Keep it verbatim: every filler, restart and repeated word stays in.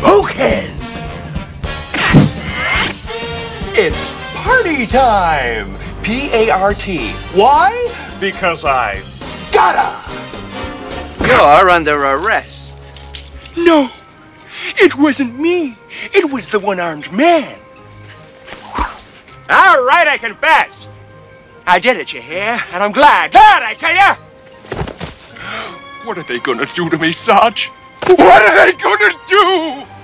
smoking! It's party time! P A R T. Why? Because I gotta! You're under arrest. No, it wasn't me. It was the one-armed man. All right, I confess. I did it, you hear? And I'm glad. Glad, I tell ya! What are they gonna do to me, Sarge? What are they gonna do?